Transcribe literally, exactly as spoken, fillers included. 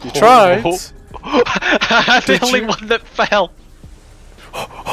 You tried. the Did only you? one that fell.